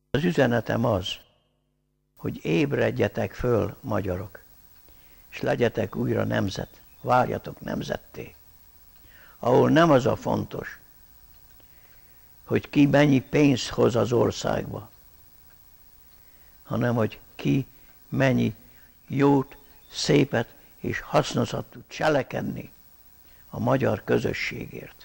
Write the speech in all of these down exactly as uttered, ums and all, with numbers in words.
Az üzenetem az, hogy ébredjetek föl, magyarok, és legyetek újra nemzet, váljatok nemzetté, ahol nem az a fontos, hogy ki mennyi pénzt hoz az országba, hanem hogy ki mennyi jót, szépet és hasznosat tud cselekedni a magyar közösségért.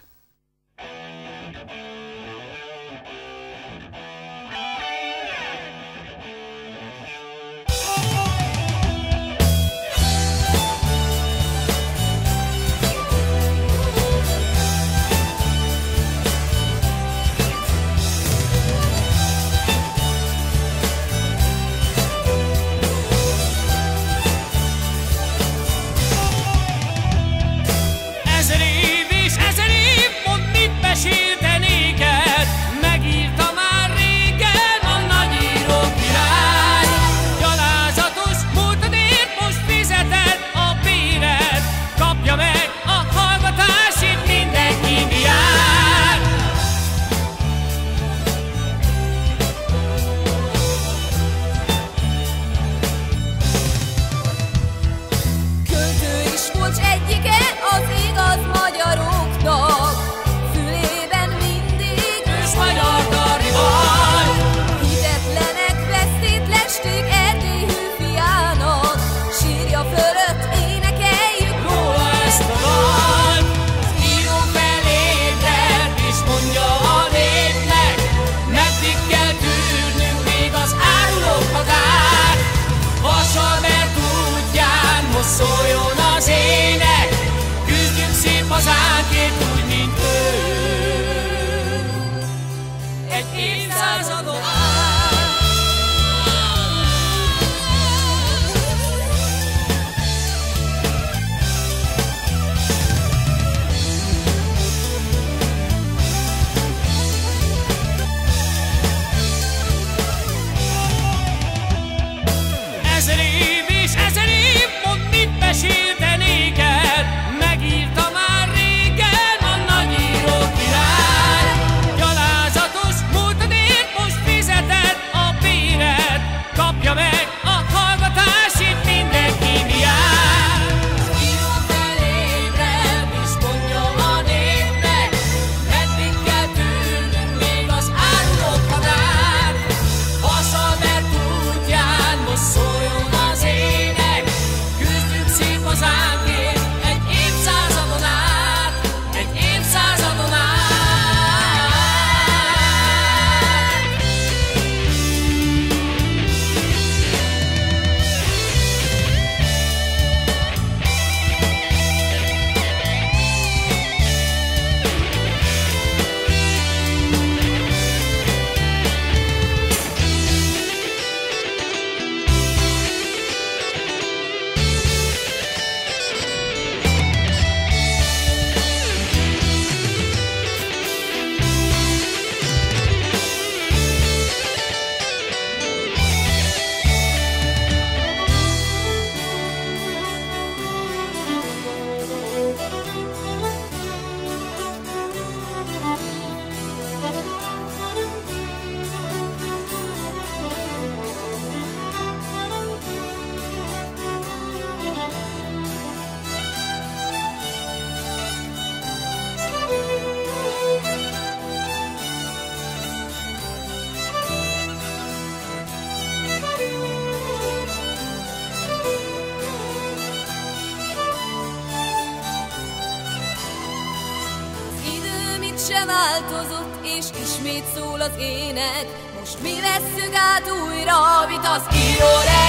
sem változott, és ismét szól az ének. Most mi vesszük át újra a vitasz író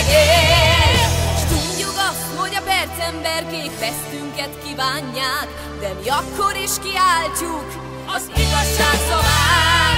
regény. S tudjuk azt, hogy a percemberkék vesztünket kívánják, de mi akkor is kiáltjuk az igazság szavát.